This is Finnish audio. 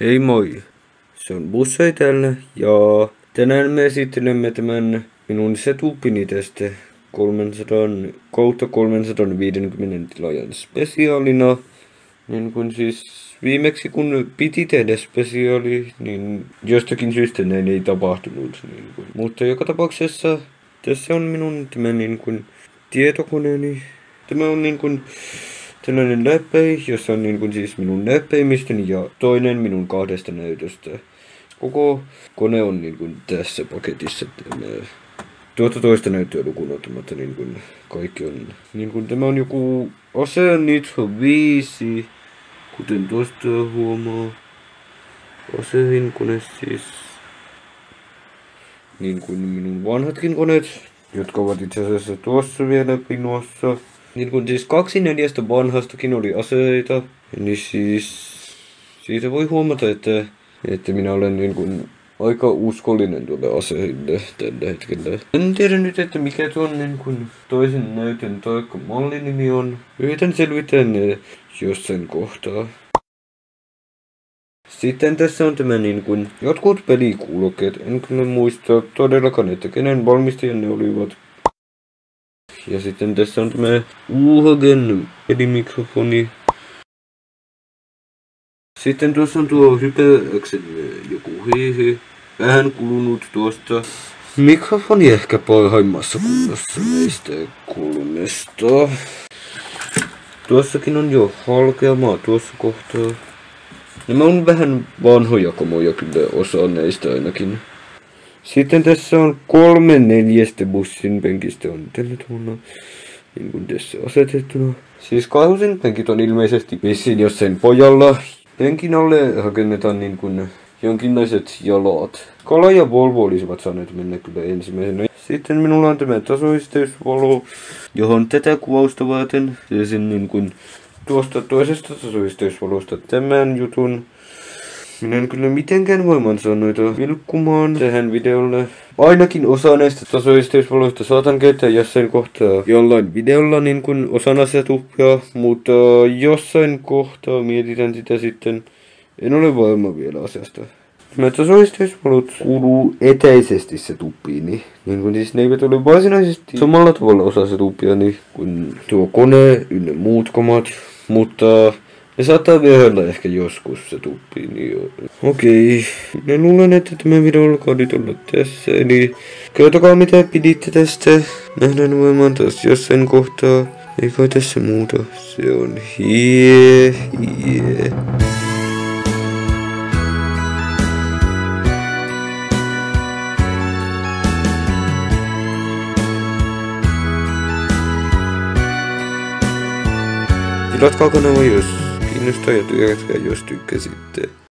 Hei moi, se on Bussei täällä ja tänään me esittelemme tämän minun setupini tästä 300/350 tilaajan spesiaalina. Niin kun siis viimeksi kun piti tehdä spesiaali, niin jostakin syystä näin ei tapahtunut. Mutta joka tapauksessa tässä on minun tämä tietokoneeni. Tämä on tällainen läppäri, jossa on siis minun läppäimistäni ja toinen minun kahdesta näytöstä. Koko kone on tässä paketissa. Tuota toista näyttöä lukuun ottamatta kaikki on. Tämä on joku Acer Nitro 5, kuten tuosta huomaa. Acerin kone siis. Minun vanhatkin koneet, jotka ovat itse asiassa tuossa vielä pinuassa. Siis 2 4 vanhastakin oli aseita, niin siis siitä voi huomata, että minä olen aika uskollinen tuolle aseille tällä hetkellä. En tiedä nyt, että mikä tuon toisen näytön tarkka mallinimi on. Yritän selvittää ne jossain kohtaa. Sitten tässä on tämä jotkut pelikuulokkeet. En kyllä muista todellakaan, että kenen valmistajan ne olivat. Ja sitten tässä on tämä UHGen pelimikrofoni. Sitten tuossa on tuo HyperXn joku hihi. Vähän kulunut tuosta. Mikrofoni ehkä parhaimmassa kunnossa meistä 3. Tuossakin on jo halkeamaa tuossa kohtaa. Nämä on vähän vanhoja komoja kyllä, osa näistä ainakin. Sitten tässä on 3 4 bussin penkistä on tällä tuolla, tässä asetettuna. Siis kahusin penkit on ilmeisesti vissiin jossain pojalla. Penkin alle rakennetaan jonkinlaiset jalat. Kala ja Volvo olisivat saaneet mennä kyllä ensimmäisenä. Sitten minulla on tämä tasoisteysvalo, johon tätä kuvausta varten. Ja sen tuosta toisesta tasoisteysvalosta tämän jutun. Minä en kyllä mitenkään voiman saa noita vilkkumaan tähän videolle. Ainakin osa näistä tasoisteysvaloista saatan käyttää jossain kohtaa jollain videolla osana setupia, mutta jossain kohtaa mietitään sitä sitten. En ole varma vielä asiasta. Nämä tasoisteysvalot kuuluu etäisesti setupiini. Siis ne eivät ole varsinaisesti samalla tavalla osa setupiani kuin tuo kone ynnä muut kamat, mutta ne saattaa vierailla ehkä joskus setuppiin. Okei. Minä luulen, että tämä video alkaa nyt olla tässä. Eli kertokaa mitä piditte tästä. Nähdään varmaan taas jossain kohtaa. Ei kai tässä muuta. Se on hie. Tilatkaa kanava jos kiinnostaa ja tykätkää jos tykkäsitte.